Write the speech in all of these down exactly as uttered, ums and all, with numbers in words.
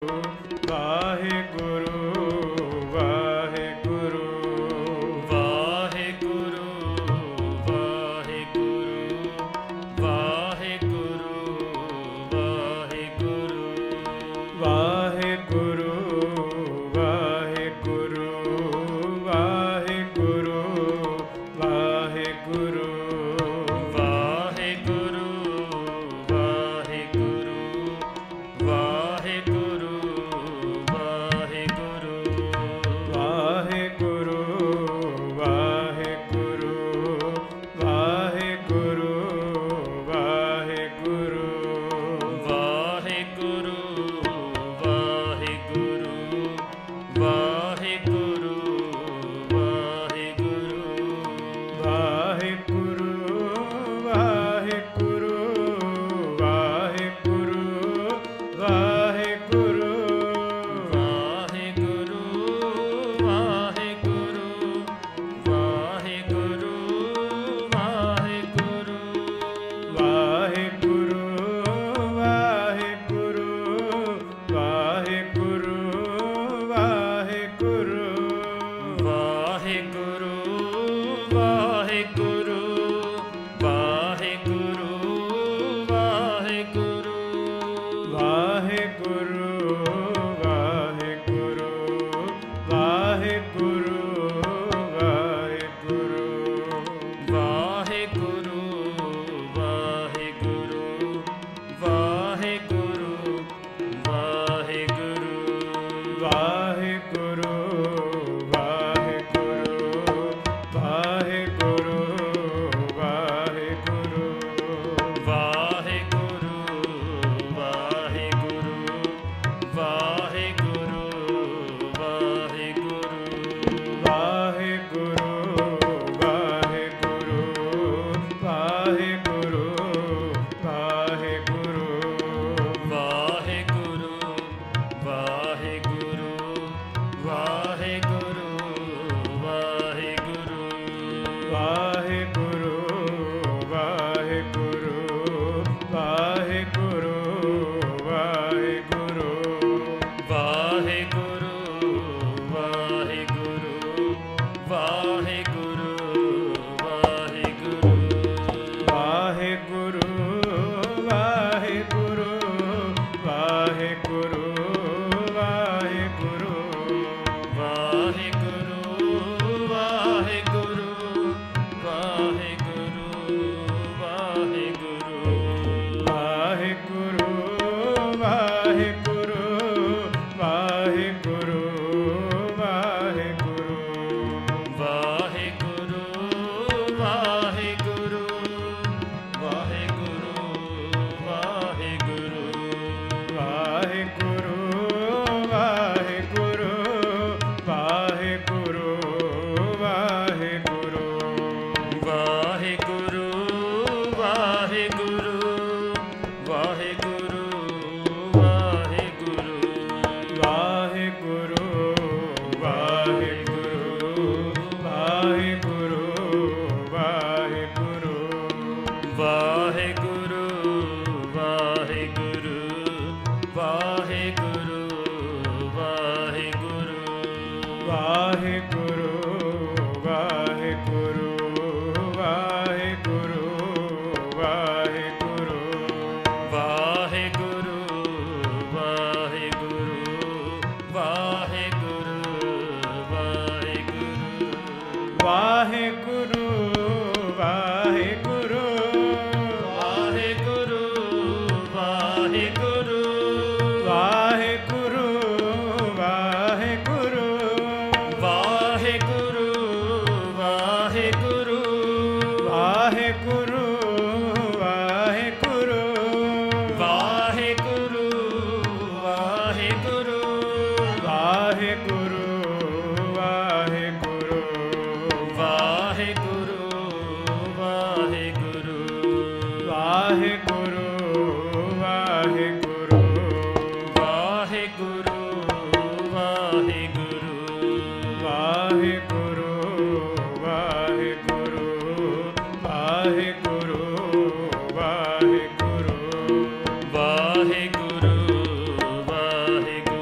ਵਾਹਿਗੁਰੂ ਵਾਹਿਗੁਰੂ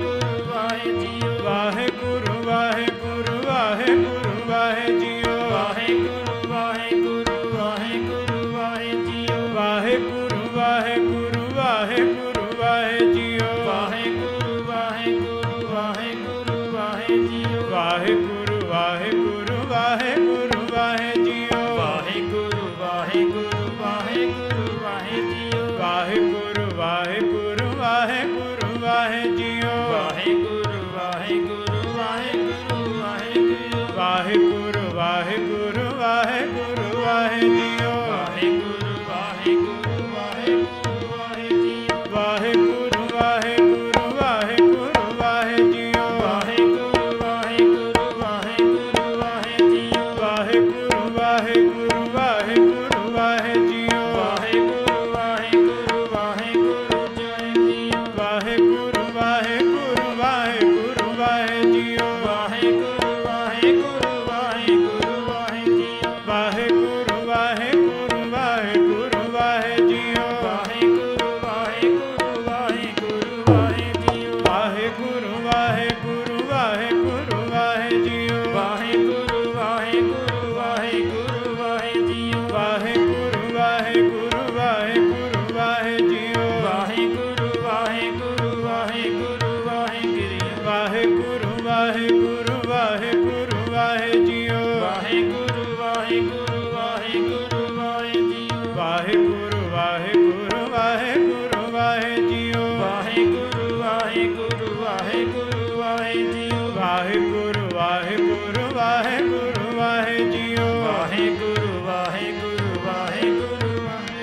ਵਾਹਿਗੁਰੂ ਵਾਹਿ ਜੀਓ ਵਾਹਿਗੁਰੂ ਵਾਹਿਗੁਰੂ ਵਾਹਿਗੁਰੂ ਵਾਹਿ ਜੀਓ ਵਾਹਿਗੁਰੂ ਵਾਹਿਗੁਰੂ ਵਾਹਿਗੁਰੂ ਵਾਹਿ ਜੀਓ ਵਾਹਿਗੁਰੂ ਵਾਹਿਗੁਰੂ ਵਾਹਿਗੁਰੂ ਵਾਹਿ ਜੀਓ ਵਾਹਿਗੁਰੂ ਵਾਹਿਗੁਰੂ ਵਾਹਿਗੁਰੂ ਵਾਹਿ ਜੀਓ ਵਾਹਿਗੁਰੂ ਵਾਹਿਗੁਰੂ ਵਾਹਿਗੁਰੂ ਵਾਹਿ ਜੀਓ ਵਾਹਿਗੁਰੂ ਵਾਹਿਗੁਰੂ ਵਾਹਿਗੁਰੂ ਵਾਹਿ ਜੀਓ ਵਾਹਿਗੁਰੂ ਵਾਹਿਗੁਰੂ ਵਾਹਿਗੁਰੂ ਵਾਹਿ ਜੀਓ ਵਾਹਿਗੁਰੂ ਵਾਹਿਗੁਰੂ ਵਾਹਿਗੁਰੂ ਵਾਹਿ ਜੀਓ ਵਾਹਿਗੁਰੂ ਵਾਹਿਗੁਰੂ ਵਾਹਿਗੁਰੂ ਵਾਹਿ ਜੀਓ ਵਾਹਿਗੁਰੂ ਵਾਹਿਗੁਰੂ ਵਾਹਿਗੁਰੂ ਵਾਹਿ ਜੀਓ ਵਾਹਿਗੁਰੂ ਵਾਹਿਗੁਰੂ ਵਾਹਿਗੁਰੂ ਜੈ ਜੀਓ ਵਾਹਿਗੁਰੂ ਵਾਹਿਗੁਰੂ ਵਾਹਿਗੁਰੂ ਵਾਹਿ ਜੀਓ ਵਾਹਿਗੁਰੂ ਵਾਹਿਗੁਰੂ ਵਾਹਿਗੁਰੂ ਵਾਹਿ ਜੀਓ ਵਾਹਿਗੁਰੂ ਵਾਹਿਗੁਰੂ ਵਾਹਿਗੁਰੂ ਵਾਹਿ ਜੀਓ ਵਾਹਿਗੁਰੂ ਵਾਹਿਗੁਰੂ ਵਾਹਿਗੁਰੂ ਵਾਹਿ ਜੀਓ ਵਾਹਿਗੁਰੂ ਵਾਹਿਗੁਰੂ ਵਾਹਿਗੁਰੂ ਵਾਹਿ ਜੀਓ ਵਾਹਿਗੁਰੂ ਵਾਹਿਗੁਰੂ ਵਾਹਿਗੁਰੂ ਵਾਹਿ ਜੀਓ ਵਾਹਿਗੁਰੂ ਵਾਹਿਗੁਰੂ ਵਾਹਿਗੁਰੂ ਵਾਹਿ ਜੀਓ ਵਾਹਿਗੁਰੂ ਵਾਹਿਗੁਰੂ ਵਾਹਿਗੁਰੂ ਵਾਹਿਗੁਰੂ ਵਾਹਿਗੁਰੂ ਵਾਹਿਗੁਰੂ ਵਾਹਿਗੁਰੂ ਵਾਹਿ ਜੀਓ ਵਾਹਿਗੁਰੂ ਵਾਹਿਗੁਰੂ ਵਾਹਿਗੁਰੂ ਵਾਹਿ ਜੀਓ ਵਾਹਿਗੁਰੂ ਵਾਹਿਗੁਰੂ ਵਾਹਿਗੁਰੂ ਵਾਹਿ ਜੀਓ ਵਾਹਿਗੁਰੂ ਵਾਹਿਗੁਰੂ ਵਾਹਿਗੁਰੂ ਵਾਹਿ ਜੀਓ ਵਾਹਿਗੁਰੂ ਵਾਹਿਗੁਰੂ ਵਾਹਿਗੁਰੂ ਵਾਹਿ ਜੀਓ ਵਾਹਿਗੁਰੂ ਵਾਹਿਗੁਰੂ ਵਾਹਿਗੁਰੂ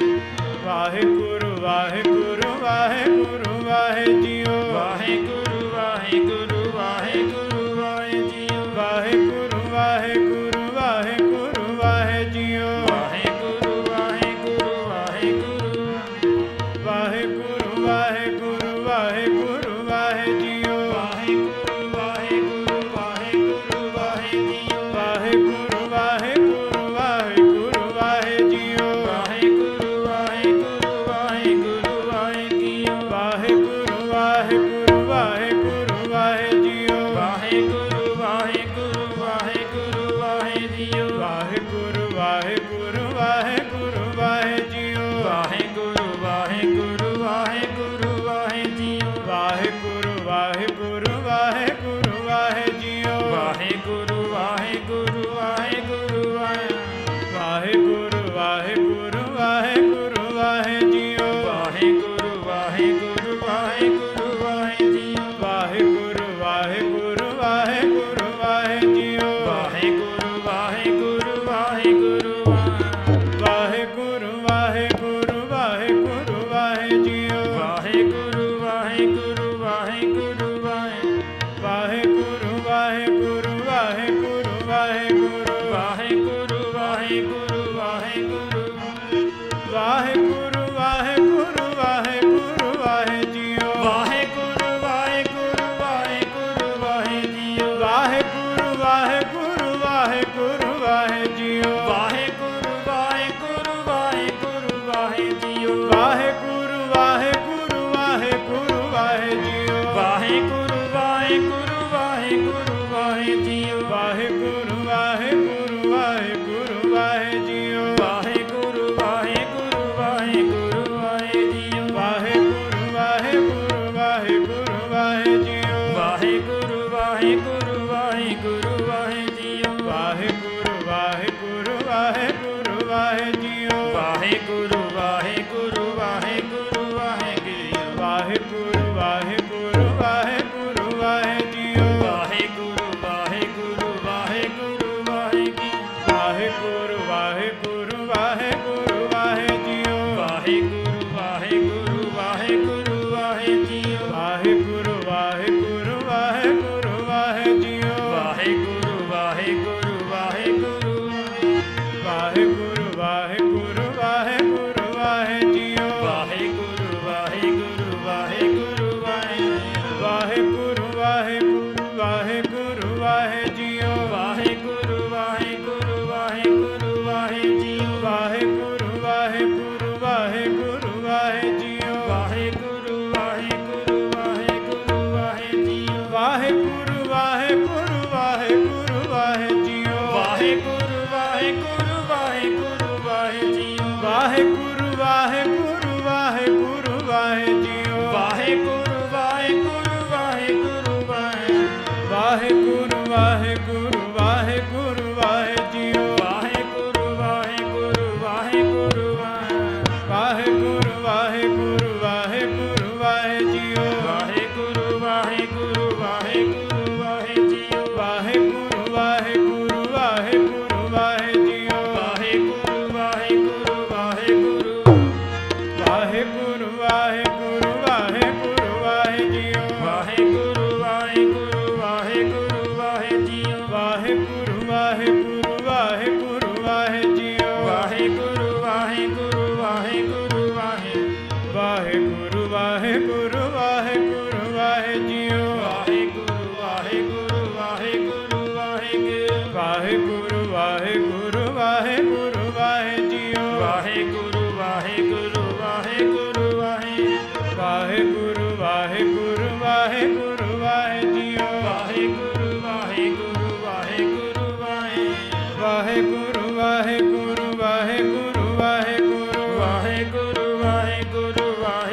ਵਾਹਿਗੁਰੂ ਵਾਹਿਗੁਰੂ ਵਾਹਿਗੁਰੂ ਵਾਹਿ ਜੀਓ ਵਾਹਿਗੁਰੂ ਵਾਹਿਗੁਰੂ ਵਾਹਿਗੁਰੂ ਵਾਹਿ ਜੀਓ ਵਾਹਿਗੁਰੂ ਵਾਹਿਗੁਰੂ ਵਾਹਿਗੁਰੂ ਵਾਹਿ ਜੀਓ ਵਾਹਿਗੁਰੂ ਵਾਹਿਗੁਰੂ ਵਾਹਿਗੁਰੂ ਵਾਹਿਗੁਰੂ ਵਾਹਿਗੁਰੂ ਵਾਹਿਗੁਰੂ ਵਾਹਿ ਜੀਓ ਵਾਹਿਗੁਰੂ ਵਾਹਿਗੁਰੂ ਵਾਹਿਗੁਰੂ ਵਾਹਿ ਜੀਓ ਵਾਹਿਗੁਰੂ ਵਾਹਿਗੁਰੂ ਵਾਹਿਗੁਰੂ ਵਾਹਿ ਜੀਓ ਵਾਹਿਗੁਰੂ ਵਾਹਿਗੁਰੂ ਵਾਹਿਗੁਰੂ ਵਾਹਿ ਜੀਓ ਵਾਹਿਗੁਰੂ ਵਾਹਿਗੁਰੂ ਵਾਹਿਗੁਰੂ ਵਾਹਿ ਜੀਓ ਵਾਹਿਗੁਰੂ ਵਾਹਿਗੁਰੂ ਵਾਹਿਗੁਰੂ ਵਾਹਿ ਜੀਓ ਵਾਹਿਗੁਰੂ ਵਾਹਿਗੁਰੂ ਵਾਹਿਗੁਰੂ ਵਾਹਿ ਜੀਓ ਵਾਹਿਗੁਰੂ ਵਾਹਿਗੁਰੂ ਵਾਹਿਗੁਰੂ ਵਾਹਿ ਜੀਓ ਵਾਹਿਗੁਰੂ ਵਾਹਿਗੁਰੂ ਵਾਹਿਗੁਰੂ ਵਾਹਿ ਜੀਓ ਵਾਹਿਗੁਰੂ ਵਾਹਿਗੁਰੂ ਵਾਹਿਗੁਰੂ ਵਾਹਿ ਵਾਹਿਗੁਰੂ ਵਾਹਿਗੁਰੂ ਵਾਹਿਗੁਰੂ ਵਾਹਿ ਜੀਓ ਵਾਹਿਗੁਰੂ ਵਾਹਿਗੁਰੂ ਵਾਹਿਗੁਰੂ ਵਾਹਿ ਜੀਓ ਵਾਹਿਗੁਰੂ ਵਾਹਿਗੁਰੂ ਵਾਹਿਗੁਰੂ ਵਾਹਿ ਜੀਓ ਵਾਹਿਗੁਰੂ ਵਾਹਿਗੁਰੂ ਵਾਹਿਗੁਰੂ ਵਾਹਿਗੁਰੂ ਵਾਹਿਗੁਰੂ ਵਾਹਿਗੁਰੂ ਵਾਹਿ ਜੀਓ ਵਾਹਿਗੁਰੂ ਵਾਹਿਗੁਰੂ ਵਾਹਿਗੁਰੂ ਵਾਹਿ ਵਾਹਿਗੁਰੂ ਵਾਹਿਗੁਰੂ ਵਾਹਿਗੁਰੂ ਵਾਹਿਗੁਰੂ ਵਾਹਿਗੁਰੂ ਵਾਹਿਗੁਰੂ ਵਾਹਿਗੁਰੂ ਵਾਹਿਗੁਰੂ ਵਾਹਿਗੁਰੂ ਵਾਹਿ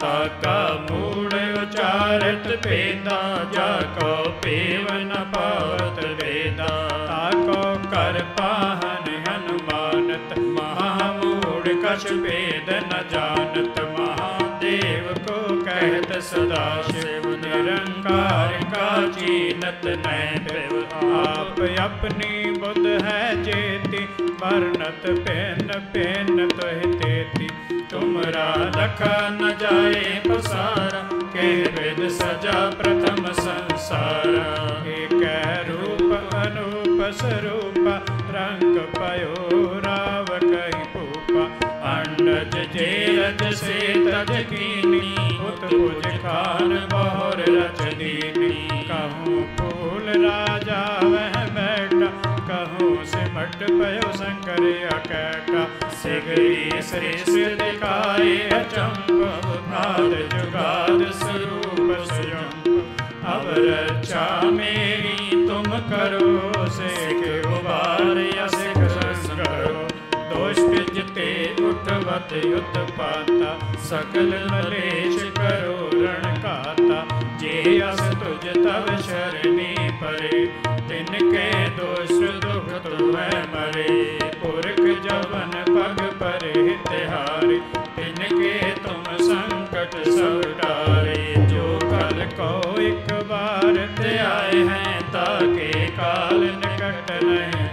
ताका मूढ़ उचारत भेदा, जाको पेव न पावत वेदा। ताको कर पाहन हनुमानत, महामूढ़ कछ भेद न जानत। महादेव को कहत सदा शिव, निरंकार का चीनत नहीं पिव। आप अपनी बुध है जेती, वर्णत पेन पेन तुहि तेती। तुमरा लखा न जाए पसारा, के विद सजा प्रथम संसारा। एक रूप अनूप स्वरूप, रंग पयो राव कही भूपा। अंडज जेरज से तज कीनी, उत्पुज खान बहुर रच दीनी। कहूँ फूल राजा वह बैठा, कहूँ सिमट पयो शंकर अकैठा। सिगरी श्रेष्ठ दिखाए अचंभ, नाद जुगाद स्वरूप स्वयं। अब रक्षा मेरी तुम करो, सिख उबार या सिख करो। दुष्ट जिते उठवत उत्पाता, सकल मलेश करो रण खाता। जे अस तुझ तब शरणी परे, तिनके दोष दुख तुमै मरे। पुरख जवन पग परे तिहारे, तिनके तुम संकट सब टारे। जो कल को एक बार ते आए हैं, ताके काल निकट नहीं।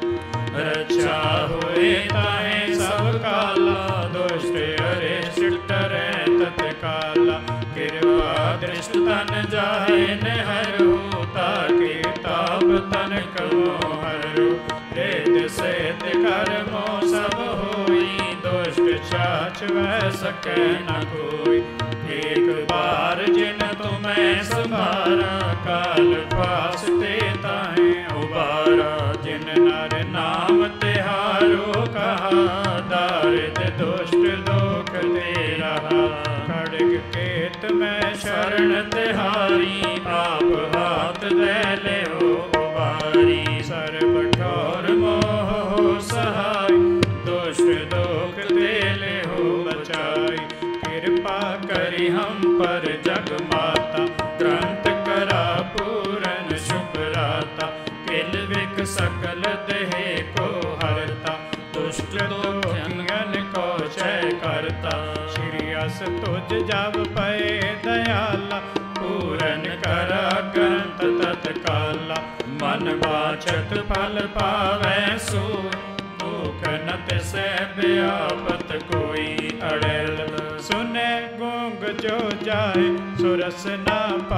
रक्षा हुए ताहे सब काला, दुष्ट अरिष्ट टरै तत्काला। कृपा दृष्ट तन जाहे न हरो, ताके ताप तन करो हरो। रेत सेत कर्मो सब होई, दुष्ट छाछ वह सकै न कोई। एक बार जिन तुम्हें संभारा, काल पास ते ताहे उबारा। जिन नर नाम तिहारो कहा, दारिद दुष्ट दोख दे रहा। खड्ग केत में शरण तिहारी, आप हाथ दे ले हो उबारी। सर्व ठोर मोह हो सहाय, दुष्ट दोख दे ले हो बचाई। कृपा करी हम पर जग माता, ग्रंथ करा पूरन शुभ राता। किल विक सकल देहे को हरता, दुष्ट दोखियन को क्षय करता। श्री अस तुझ जब पए दयाला, पूरन करा ग्रंथ तत्काला। मन वांछत फल पावै सोई, दुख न तिसै व्यापत कोई। अड़ल सुने गूंग जो जाए, सुरस न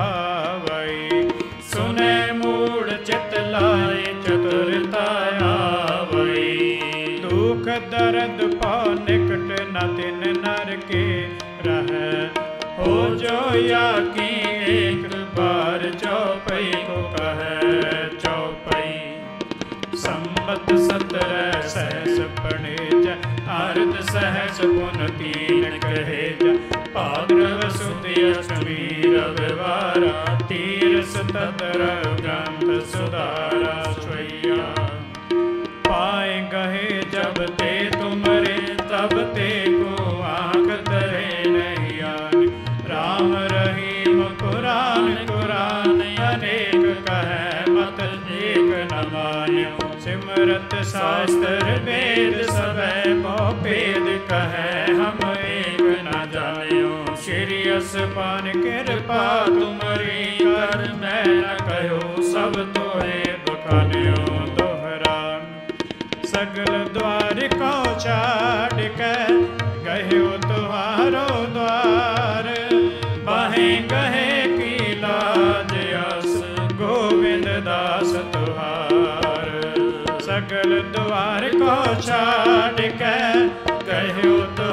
पावई। सुने मूढ़ चित लाए, चतुरता आवई। दुख दर्द पाव निकट न तिन नर के रह। हो जो या की एक बार, चौपई को कहे चौपई। संबत सत्रह सहस पढ़ेज, अर्ध सहस पुन तीन कहेज। भाद्रव सुद अष्टमी रविवारा, तीरस तदर ग्रंथ सुधारा। स्वैया पाए गहे जब ते तुमरे, तब ते को आँख तरे नहीं आने। राम रहीम कुरान कुरान, अनेक कहे मत एक न मान्यो। सिमरत शास्त्र वेद सबै, बहु भेद कहे हम एक न जान्यो। श्री असपान कृपा तुमरी, कर मैं न कहो सब तोरे बखान्यो। दोहरा सगल द्वार को छाड़ के, गयो तुम्हारो द्वार। बाहें गहे की लाज अस, गोविंद दास तुहार। सगल द्वार को छाड़ के, गयो